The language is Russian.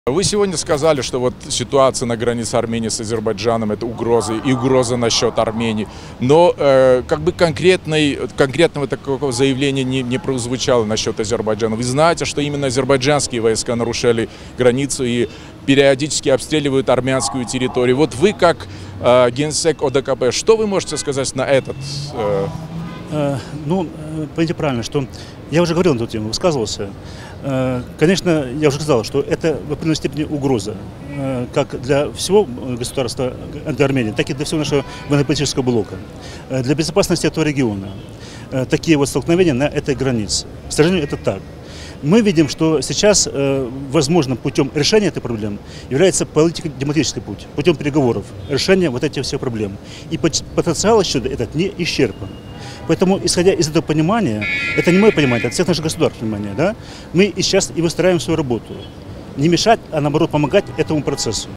Вы сегодня сказали, что вот ситуация на границе Армении с Азербайджаном – это угроза, и угроза насчет Армении. Но как бы конкретного такого заявления не прозвучало насчет Азербайджана. Вы знаете, что именно азербайджанские войска нарушали границу и периодически обстреливают армянскую территорию. Вот вы, как генсек ОДКБ, что вы можете сказать на этот? Ну, поймите правильно, что я уже говорил на эту тему, высказывался. Конечно, я уже сказал, что это в определенной степени угроза, как для всего государства, для Армении, так и для всего нашего военно-политического блока, для безопасности этого региона. Такие вот столкновения на этой границе. К сожалению, это так. Мы видим, что сейчас возможным путем решения этой проблемы является политико-дипломатический путь, путем переговоров, решения вот этих всех проблем. И потенциал еще этот не исчерпан. Поэтому, исходя из этого понимания, это не мое понимание, это всех наших государств понимание, да, мы сейчас и выстраиваем свою работу. Не мешать, а наоборот помогать этому процессу.